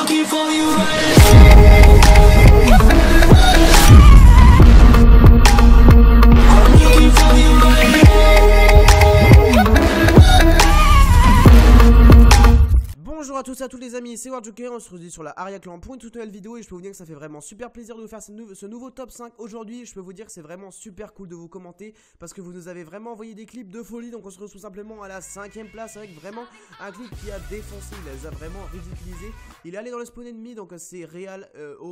looking for you Bonjour à tous et à tous les amis, c'est Warjoker, on se retrouve sur la Aria Clan pour une toute nouvelle vidéo et je peux vous dire que ça fait vraiment super plaisir de vous faire ce nouveau top 5 aujourd'hui. Je peux vous dire que c'est vraiment super cool de vous commenter parce que vous nous avez vraiment envoyé des clips de folie. Donc on se retrouve tout simplement à la 5ème place avec vraiment un clip qui a défoncé, il les a vraiment ridiculisés. Il est allé dans le spawn ennemi, donc c'est Real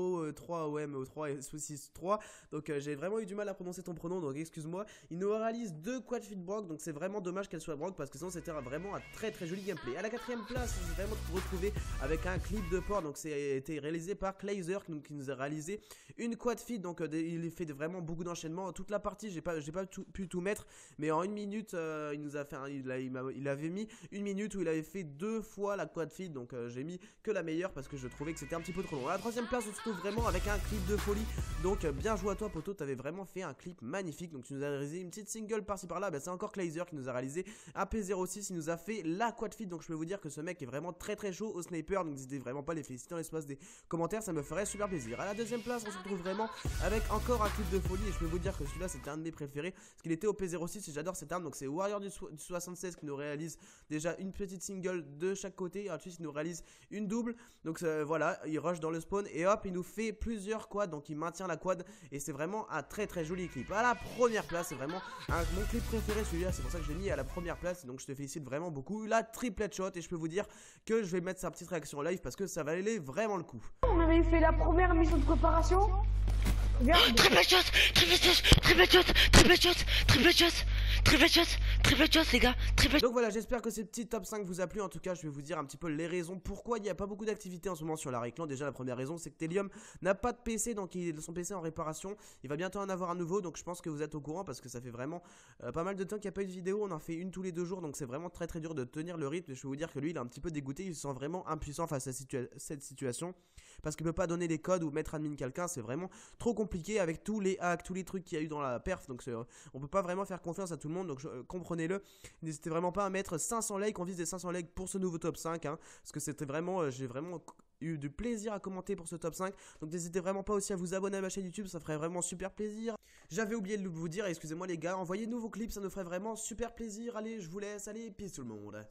O3OM O3 et 63. Donc j'ai vraiment eu du mal à prononcer ton pronom, donc excuse-moi. Il nous réalise 2 quad feed Brock, donc c'est vraiment dommage qu'elle soit Brock parce que sinon c'était vraiment un très joli gameplay. À la 4ème place, j'ai vraiment retrouvé avec un clip de port, donc c'est été réalisé par Kleiser qui nous a réalisé une quad feed, donc il fait vraiment beaucoup d'enchaînements toute la partie. J'ai pas pu tout mettre, mais en une minute il nous a fait il avait mis une minute où il avait fait 2 fois la quad feed, donc j'ai mis que la meilleure parce que je trouvais que c'était un petit peu trop long. À la 3ème place on se trouve vraiment avec un clip de folie, donc bien joué à toi poto, t'avais vraiment fait un clip magnifique, donc tu nous as réalisé une petite single par-ci par-là. C'est encore Kleiser qui nous a réalisé un P06, il nous a fait la quad feed, donc je peux vous dire que ce mec est vraiment très chaud au sniper, donc n'hésitez vraiment pas à les féliciter dans l'espace des commentaires, ça me ferait super plaisir. À la 2ème place on se retrouve vraiment avec encore un clip de folie et je peux vous dire que celui-là c'était un de mes préférés parce qu'il était au P06 et j'adore cette arme. Donc c'est Warrior du 76 qui nous réalise déjà une petite single de chaque côté et ensuite il nous réalise une double, donc voilà, il rush dans le spawn et hop il nous fait plusieurs quads, donc il maintient la quad et c'est vraiment un très joli clip. À la première place, c'est vraiment mon clip préféré celui-là, c'est pour ça que je l'ai mis à la première place, donc je te félicite vraiment beaucoup. La triplette shot et je peux vous dire que je vais mettre sa petite réaction live parce que ça valait vraiment le coup. On avait fait la première mission de préparation. Regarde. Triple shot, triple shot, triple shot, triple shot, triple shot, triple shot, triple shot les gars, triple shot. Donc voilà, j'espère que ce petit top 5 vous a plu. En tout cas je vais vous dire un petit peu les raisons pourquoi il n'y a pas beaucoup d'activité en ce moment sur la Reclan. Déjà la première raison c'est que Telium n'a pas de PC, donc son PC est en réparation. Il va bientôt en avoir un nouveau, donc je pense que vous êtes au courant parce que ça fait vraiment pas mal de temps qu'il n'y a pas eu de vidéo. On en fait une tous les 2 jours, donc c'est vraiment très dur de tenir le rythme. Et je peux vous dire que lui il est un petit peu dégoûté, il se sent vraiment impuissant face à cette situation parce qu'il peut pas donner les codes ou mettre admin quelqu'un, c'est vraiment trop compliqué avec tous les hacks, tous les trucs qu'il y a eu dans la perf, donc on peut pas vraiment faire confiance à tout le monde, donc comprenez-le. N'hésitez vraiment pas à mettre 500 likes, on vise des 500 likes pour ce nouveau top 5 hein, parce que c'était vraiment, j'ai vraiment eu du plaisir à commenter pour ce top 5, donc n'hésitez vraiment pas aussi à vous abonner à ma chaîne YouTube, ça ferait vraiment super plaisir. J'avais oublié de vous dire, excusez-moi les gars, envoyez-nous vos clips, ça nous ferait vraiment super plaisir. Allez, je vous laisse, allez, peace tout le monde.